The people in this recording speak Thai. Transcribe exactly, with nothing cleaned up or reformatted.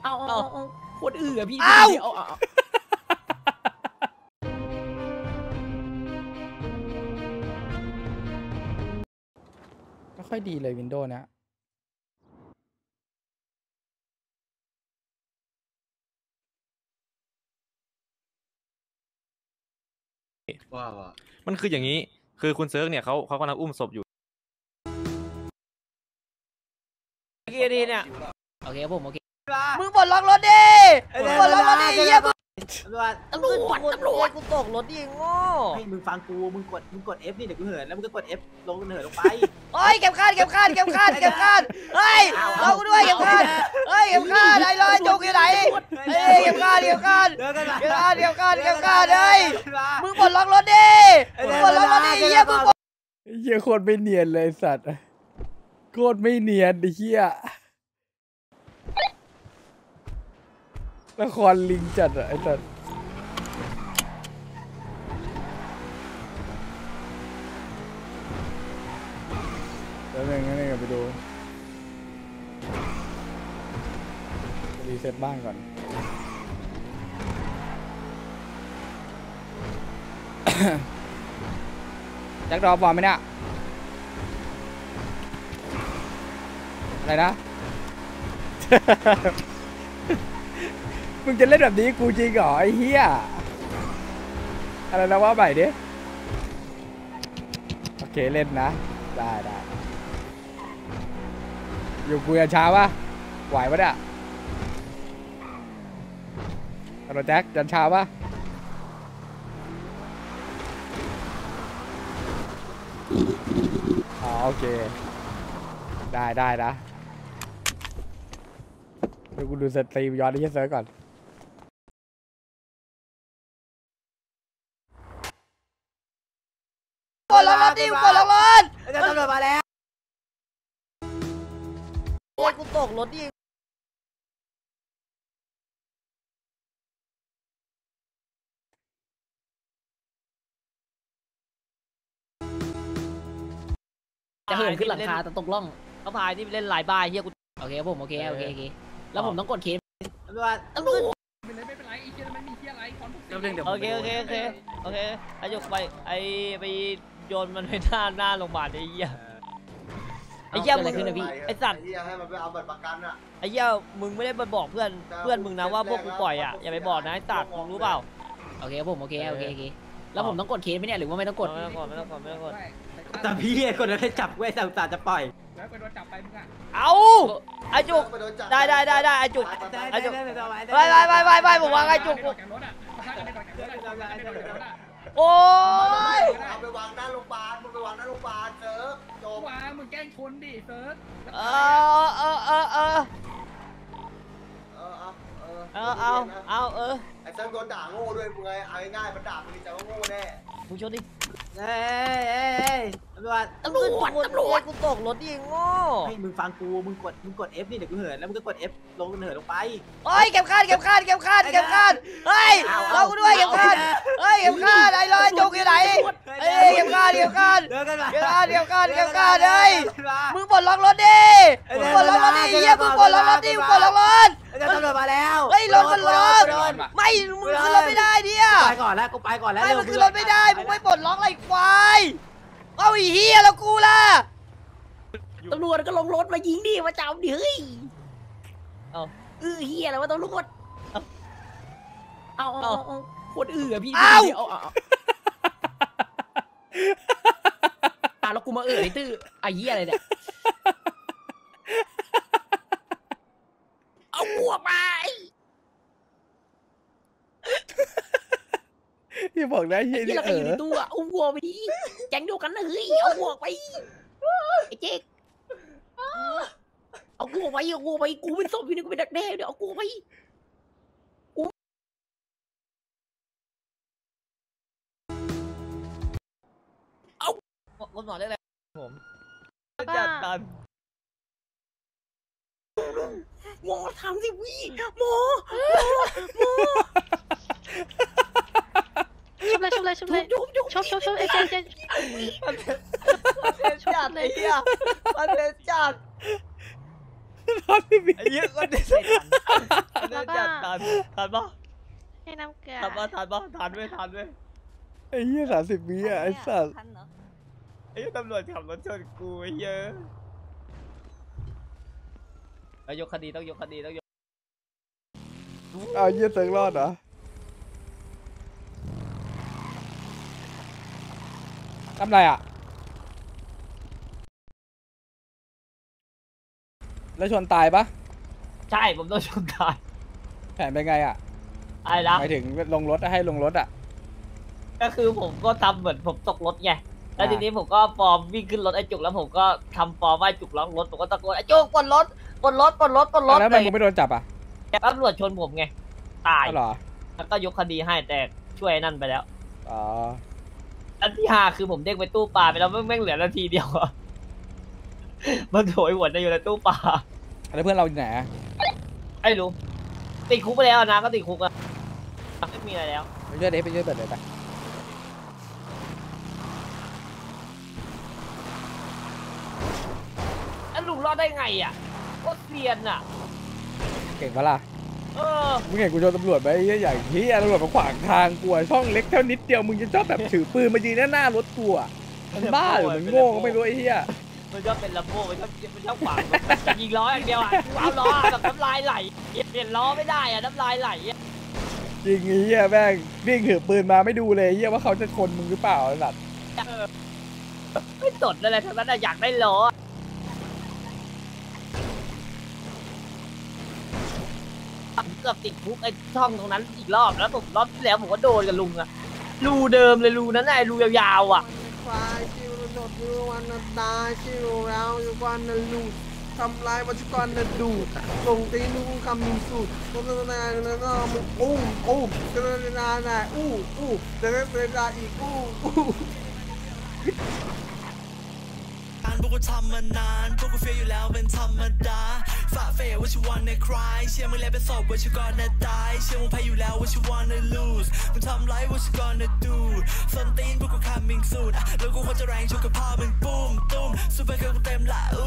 เอาเอาเอาคนอื่นอะพี่เอาไม่ค่อยดีเลยวินโดว์นะว้าวมันคืออย่างนี้คือคุณเซิร์กเนี่ยเขาเขากำลังอุ้มศพอยู่กี่นาทีเนี่ยโอเคผมโอเคมึงปลดล็อกรถดิมึงปลดล็อกรถดิเฮียตำรวจตำรวจตำรวจกูตกรถดิโง่ให้มึงฟังกูมึงกดมึงกด F นี่เดี๋ยวกูเหินแล้วมึงก็กด F ลงเหินลงไปเฮ้ยเก็บคาดเก็บคาดเก็บคาดเก็บคาดเฮ้ยเรากูด้วยเก็บคาดเฮ้ยเก็บคาดไอ้เลยจุกอยู่ไหนเฮ้ยเก็บคาดเก็บคาดเก็บคาดเก็บคาดเก็บคาดเฮ้ยมึงปลดล็อกรถดิมึงปลดล็อกรถดิเฮียมึงเฮียโคตรไม่เนียนเลยสัตว์โคตรไม่เนียนดิเฮียละครลิงจัดอะไอ้สัตว์แล้วนึงงั้นก็ไปดูรีเซ็ตบ้านก่อนแจ็คดอฟฟอร์มไหมเนี่ยอะไรนะ มึงจะเล่นแบบนี้กูจริงเหรอไอ้เหี้ยอะไรนะว่าใหม่ดิโอเคเล่นนะได้ได้อยู่คุยกันช้าปะไหวปะเนี่ยฮัลโหลแจ็คยันช้าปะอ๋อโอเคได้ได้นะเดี๋ยวกูดูสตรีมย้อนที่เซิร์ฟก่อนกดล็อกรถดิกดล็อกรถตำรวจมาแล้วโอ้ยกูตกรถดิจะเหินขึ้นหลังคาแต่ตกล่องเขาพายที่เล่นลายบ้าเฮียกูโอเคผมโอเคโอเคโอเคแล้วผมต้องกดเคสตำรวจตำรวจไม่เป็นไรไม่เป็นไรไอ้เฮียมันมีเฮียอะไรคอนทุกสิ่งโอเคโอเคโอเคโอเคไอ้ยกไปไอ้ไปโยนมันไปหน้าหน้าโรงพยาบาลไอ้เหี้ยไอ้เหี้ยมึงขึ้นนะพี่ไอ้สัตว์ให้มันไปเอาบัตรประกันอะไอ้เหี้ยมึงไม่ได้ไปบอกเพื่อนเพื่อนมึงนะว่าพวกกูปล่อยอ่ะอย่าไปบอกนะไอ้สัตว์มึงรู้เปล่าโอเคผมโอเคโอเคโอเคแล้วผมต้องกดเคสไหมเนี่ยหรือว่าไม่ต้องกดไม่ต้องกดไม่ต้องกดไม่ต้องกดแต่พี่กดแล้วให้จับเว้ยแต่ตาจะปล่อยแล้วไปโดนจับไปมึงอ่ะเอาไอ้จุกได้ได้ได้ได้ไอ้จุกไอ้จุกไปไปไปไปไปผมวางไอ้จุกโอ้ยเอาไปวางหน้าโรงพยาบาลมึงไปวางหน้าโรงพยาบาลเซิร์ฟจบวางมึงแกล้งชนดิเซิร์ฟเออเออเออเออเออเอาเออเอาเอาเอาเออไอ้เซิร์ฟโดนด่าโง่ด้วยมึงไงเอาง่ายๆมันด่ามึงจะว่าโง่แน่มึงชนดิเฮ้ยเฮ้ยตำรวจตำรวจตำรวจกูตกรถดิโง่ให้มึงฟังกูมึงกดมึงกด F นี่เดี๋ยวกูเหินแล้วมึงก็กด F ลงเหินลงไปเฮ้ยเก็บคาดเก็บคาดเก็บคาดเก็บคาดเฮ้ยเรากูด้วยเก็บคาดเฮ้ยเก็บคาดไอ้เลยจุกอยู่ไหนเฮ้ยเก็บคาดเก็บคาดเก็บคาดเก็บคาดเก็บคาดเฮ้ยมึงปลดล็อกรถดิมึงปลดล็อกรถดิเฮียมึงปลดล็อกรถดิมึงปลดล็อกรถตำรวจมาแล้วเฮ้ยรถมันล็อกไม่มึงขึ้นรถไม่ได้ดิอ่ะไปก่อนแล้วกูไปก่อนแล้วไม่มึงขึ้นรถไม่ได้มึงไม่ปลดล็อกอะไรควายเอาอีเฮียแล้วกูล่ะตำรวจก็ลงรถมายิงดิมาจับดิเฮ้ยเอาเออเฮียอะไรวะตำรวจเอาเอาเอาคนอื่นอะพี่เอาเอาเอาอ่ะแล้วกูมาเอ่ยตื้อไอ้เฮียอะไรเนี่ยเอาหัวไปที่บอกได้ยี่นี่เออตัวเอาหัวไปดิแจ้งเดียวกันนะเฮ้ยเอาหัวไปไอ้เจ๊กเอาหัวไปเอาหัวไปกูเป็นศพอยู่นี่กูเป็นดักแด้เดี๋ยวเอาหัวไปเอาคนหมอเรียกอะไรผมจัดตันหมอทำสิวี่หมอหมอชุบเลยชุบเลยชุบเลยชุบชุบชุบเอเจนเจนมันจัดไอ้เหี้ยมันเป็นจัดไอ้เหี้ยคนเด็ดแล้วก็ทันทันปะให้น้ำเกลือทันปะทันปะทันด้วยทันด้วยไอ้เหี้ยสามสิบวิอ่ะไอ้สัสไอ้ตำรวจขับรถชนกูไอ้เหี้ยอะยกคดีต้องยกคดีต้องยกเอาเหี้ยเซิร์กรอดเหรอทำไรอ่ะแล้วชนตายปะใช่ผมต้องชนตายแผนเป็นไงอ่ะอะไรนะหมายถึงลงรถให้ลงรถอ่ะก็คือผมก็ทำเหมือนผมตกรถไงแล้วอ่าทีนี้ผมก็ฟอร์มวิ่งขึ้นรถไอ้จุกแล้วผมก็ทำฟอร์มว่าไอ้จุกล็อกรถผมก็ตะโกนไอ้จุกปลดรถปลดรถปลดรถปลดรถแล้วเลมันยมึงไม่โดนจับอ่ะแต่ตำรวจชนผมไงตายอ๋อเหรอแล้วก็ยกคดีให้แต่ช่วยนั่นไปแล้วอ๋ออันที่ห้าคือผมเด้งไปตู้ปลาไปแล้วแม่งเหลือนาทีเดียวอะ มันโถยหัวจะอยู่ในตู้ปลาแล้วเพื่อนเราอยู่ไหนอะไอ้รู้ติดคุกไปแล้วนะก็ติดคุกอะไม่มีอะไรแล้วไปช่วยเด็กไปช่วยเปิดเลยไปแล้วลุงรอดได้ไงอ่ะก็เซียนอ่ะเก่งปะล่ะเออมึงเห็นกูโดนตำรวจไหมไอ้เหี้ยอย่างที่ตำรวจมาขวางทางกูอะช่องเล็กเท่านิดเดียวมึงจะชอบแบบถือปืนมายืนหน้าหน้ารถกูอะมันบ้าหรือมันโง่ก็ไม่รู้ไอ้เหี้ยมันชอบเป็นลัมโบ้มันชอบมันชอบขวางจะยิงล้ออย่างเดียวอ่ะเอาล้อแบบน้ำลายไหลเปลี่ยนล้อไม่ได้อ่ะน้ำลายไหลอะจริงไอ้เหี้ยแม่งวิ่งถือปืนมาไม่ดูเลยไอ้เหี้ยว่าเขาจะชนมึงหรือเปล่าไอ้สัตว์เออไม่สดอะไรทั้งนั้นอะอยากได้ล้อเกือบติดคุกไอ้ช่องตรงนั้นอีกรอบแล้วผมรอบที่แล้วผมก็โดนกับลุงอะรูเดิมเลยรูนั้นไอ้รูยาวๆอ่ะควายชิวโดดยูวันนาตาชิวเราอยู่วันนาลูทำลายวัชกรนาดูส่งตีนูคำมิงสูโฆษณาแล้วก็มึงอู้อู้โฆษณาหน่อยอู้อู้แต่ไม่เป็นไรอีกอู้อู้พวกกูทำมานานพวกกูเฟียอยู่แล้วเป็นธรรมดาฝ่าเฟยว่าชิวันในคลายเชื่อมึงแล้วเป็นศพว่าชิวก่อนนะตายเชื่อมึงแพ้อยู่แล้วว่าชิวันใน lose มึงทำไรว่าชิวันใน do ส้นตีนพวกกู coming soon แล้วกูควรจะแรงชกกับพ่อมึงปุ้มตุ้มซูเปอร์เกิร์ลกูเต็มละอู้